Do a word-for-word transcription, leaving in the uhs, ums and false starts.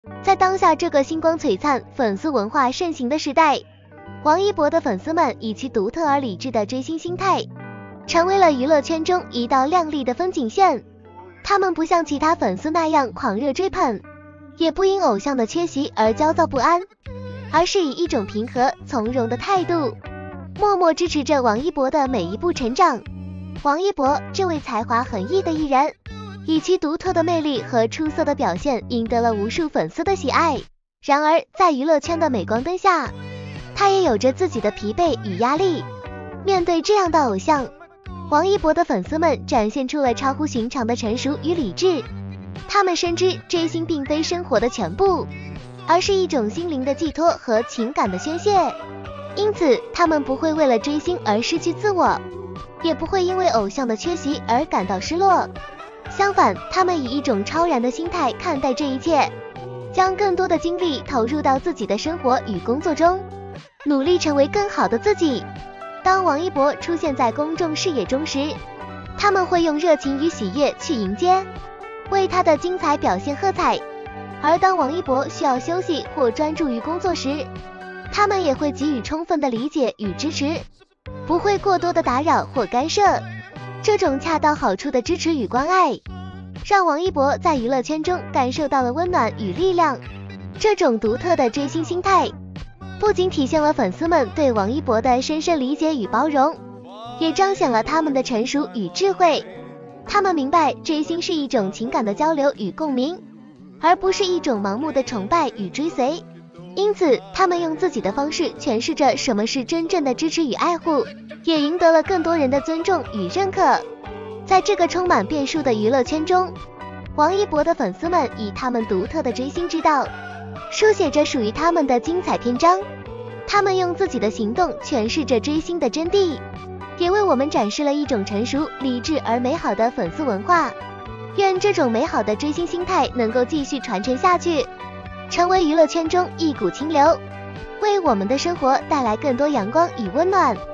在当下这个星光璀璨、粉丝文化盛行的时代，王一博的粉丝们以其独特而理智的追星心态，成为了娱乐圈中一道亮丽的风景线。他们不像其他粉丝那样狂热追捧，也不因偶像的缺席而焦躁不安，而是以一种平和从容的态度，默默支持着王一博的每一步成长。王一博这位才华横溢的艺人，以其独特的魅力和出色的表现赢得了无数粉丝的喜爱。然而在娱乐圈的镁光灯下，他也有着自己的疲惫与压力。面对这样的偶像，王一博的粉丝们展现出了超乎寻常的成熟与理智。他们深知追星并非生活的全部，而是一种心灵的寄托和情感的宣泄。因此他们不会为了追星而失去自我，也不会因为偶像的缺席而感到失落。相反，他们以一种超然的心态看待这一切，将更多的精力投入到自己的生活与工作中，努力成为更好的自己。当王一博出现在公众视野中时，他们会用热情与喜悦去迎接，为他的精彩表现喝彩。而当王一博需要休息或专注于工作时，他们也会给予充分的理解与支持，不会过多的打扰或干涉。这种恰到好处的支持与关爱，让王一博在娱乐圈中感受到了温暖与力量。这种独特的追星心态，不仅体现了粉丝们对王一博的深深理解与包容，也彰显了他们的成熟与智慧。他们明白追星是一种情感的交流与共鸣，而不是一种盲目的崇拜与追随。因此他们用自己的方式诠释着什么是真正的支持与爱护，也赢得了更多人的尊重与认可。在这个充满变数的娱乐圈中，王一博的粉丝们以他们独特的追星之道，书写着属于他们的精彩篇章。他们用自己的行动诠释着追星的真谛，也为我们展示了一种成熟、理智而美好的粉丝文化。愿这种美好的追星心态能够继续传承下去，成为娱乐圈中一股清流，为我们的生活带来更多阳光与温暖。